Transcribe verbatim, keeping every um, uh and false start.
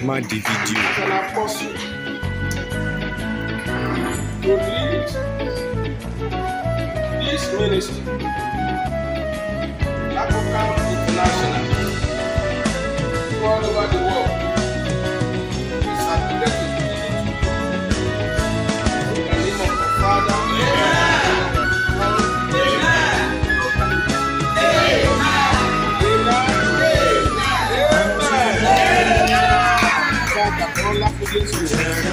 má di fídíò. As an apostle, to lead this ministry, African International, all over the world, is admitted to be in the name of the Father, Amen. Amen. Amen.